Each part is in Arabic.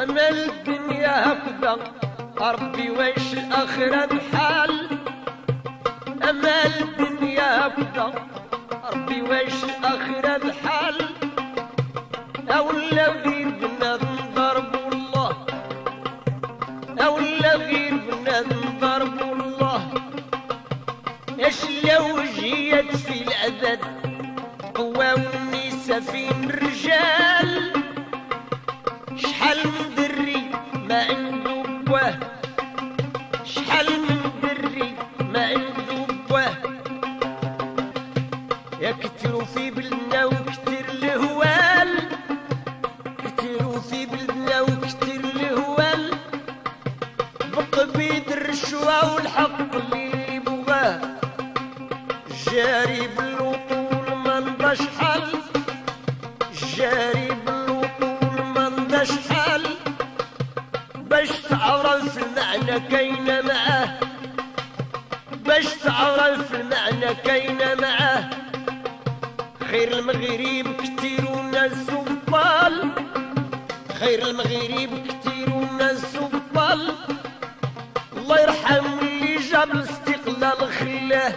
أما الدنيا هكذا ربي واش الآخرة بحال. أما الدنيا هكذا ربي واش الآخرة بحال. أولا غير بنادم ضربوا الله، أولا غير بنادم ضربوا الله. اش لو جيت في العدد قوى والنساء فين الرجال. شحال من دري ما عنده بواه، شحال من دري ما عنده بواه. يا كتروا في بلدنا وكتر الهوال، كتروا في بلدنا وكتر الهوال. بقبيض الرشوة والحق اللي بغاه. جاري بالوطول ما نضاش حل، جاري بالوطول ما نضاش حل. باش تعرف المعنى كاينة معاه، باش تعرف المعنى كاينة معاه. خير المغرب كتير وناس وبطال، خير المغرب كتير وناس وبطال. الله يرحم اللي جاب الاستقلال خلاه،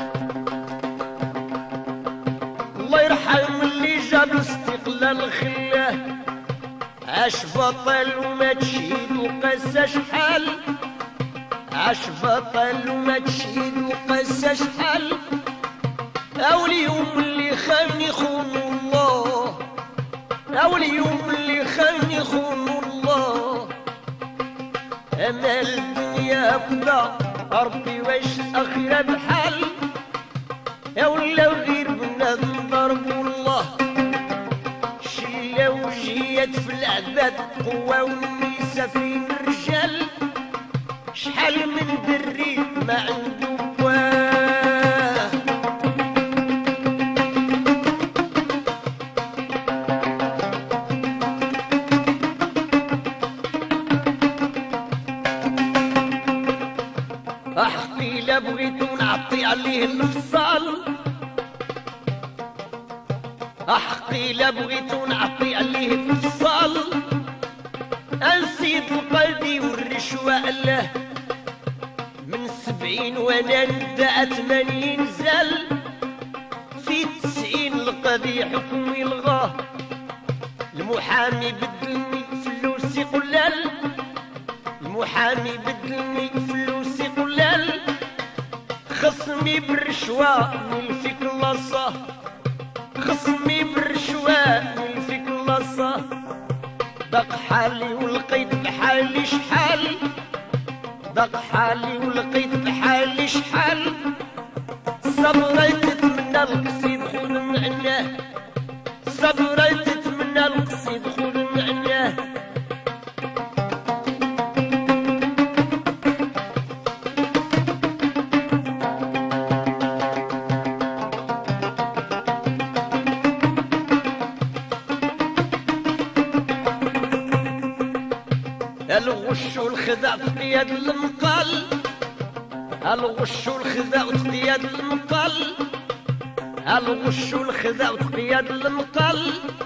الله يرحم اللي جاب الاستقلال خلاه. عاش بطل وما تشهد وقاسا شحال، عاش بطل وما تشهد وقاسا شحال. أو اليوم اللي خان يخون الله، أو اليوم اللي خان يخون الله. أما الدنيا كذا ربي واش الآخرة بحال. ولا غير بنادم ضربوا الله. شلة وجيت في العباد قوة والنساء فين الرجال. شحال من دري ما عنده بواه. أحقي لا بغيتو نعطي عليه الفصال، أحقي لا بغيتو نعطي عليه الفصال. أنسيت قلبي والرشوة الله. من 70 وانا ندى 80 زال. في 90 القاضي حكم يلغاه. المحامي بدلني فلوسي قلال، المحامي بدلني فلوسي قلال. خصمي بالرشوة نلفيك لاصة، خصمي بالرشوة نلفيك لاصة. ضاق حالي ولقيت بحالي شحال، ضاق حالي ولقيت بحالي شحال. صبريت تتمنى القصيد خذ معناه، صبريت تتمنى القصيد خذ معناه. الغش والخداع تقياد المقال، الغش والخداع تقياد المقال، الغش والخداع تقياد المقال.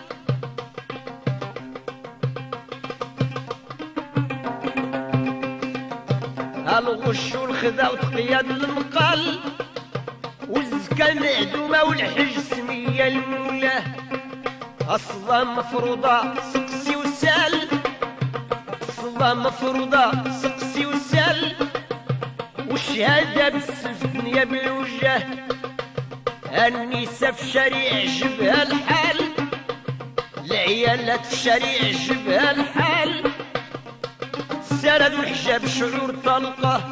الغش والخداع تقياد المقال. والزكاة معدومة والحج سمية المولاه. أصلا مفروضة سقسي وسال، أصلا مفروضة سقسي وسال. والشهادة بالسلف الدنيا بالوجه. النساء في الشارع عجبها الحال، العيالات في الشارع عجبها الحال. سردوا الحجاب شعور طلقة،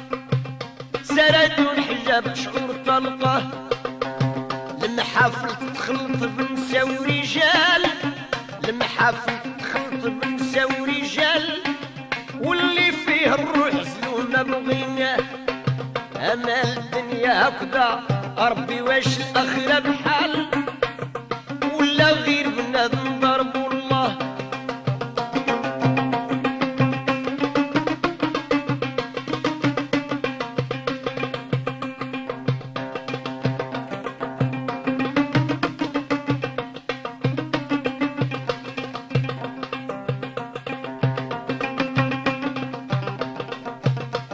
سردوا الحجاب شعور طلقة. المحافل تخلط بنساء ورجال، المحافل تخلط بنساء ورجال. واللي فيه الروح زلونا بغيناه. أما الدنيا هكذا ربي واش الآخرة بحال. ولا غير بنادم ضربوا الله.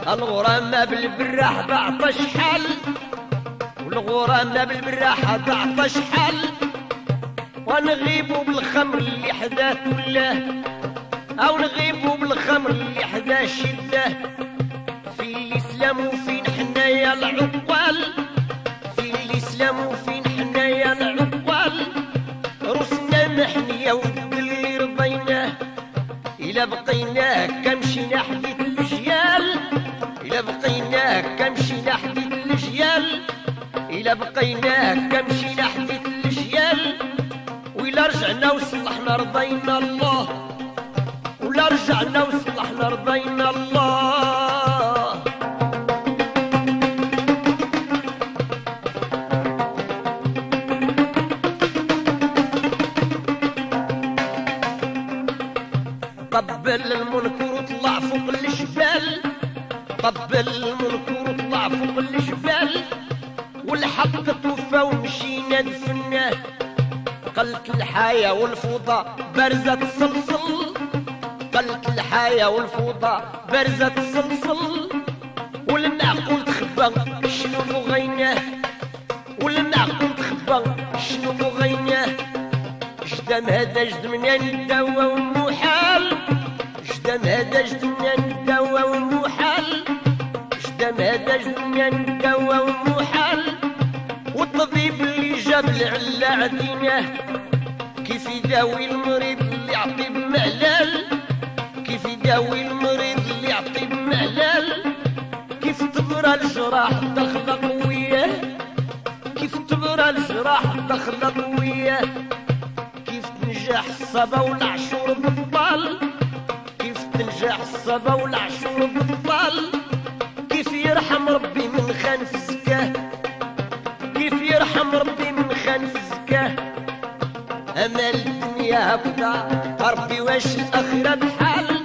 الغرامة بالبراح بعطش حل، والغرامة بالبراح بعطش حل، ونغيبوا بالخمر اللي حدا كله، او نغيبوا بالخمر اللي حدا شده. في الاسلام وفين حنايا العقال، في الاسلام وفين حنايا العقال، رسنا محنية واللي رضيناه. إلا بقيناه كمشينا حديث الجيال، إلا بقيناه كمشينا حديث الجيال، إلا بقيناه كمشينا حديث الجيال. وإلا رجعنا وصلحنا رضينا الله، ولا رجعنا وصلحنا رضينا الله. قبل المنكر وطلع فوق الجبال، قبل المنكر وطلع فوق الجبال، والحق توفى ومشينا دفناه. قلت الحياة والفوضى برزة الصلصل، قلت الحياة والفوضى برزة الصلصل، والمعقول تخبى شنو بغيناه، والمعقول تخبى شنو بغيناه. جدام هذا جدمنا نداوى ومحال، جدام هذا جدمنا نداوى ومحال، جدام هذا جدمنا نداوى ومحال. والطبيب اللي جاب العلا عديناه، كيف يداوي المريض اللي يعطي بمعلال، كيف يداوي المريض اللي يعطي بمعلال. كيف تبرى الجراح دخل قوية، كيف تبرى الجراح دخل قوية. كيف تنجح الصبا والعشور بطال، كيف تنجح الصبا والعشور بطال. كيف يرحم ربي من خان في الزكاه، كيف يرحم ربي من خان في الزكاه. امل الدنيا هكذا ربي واش الاخره بحال،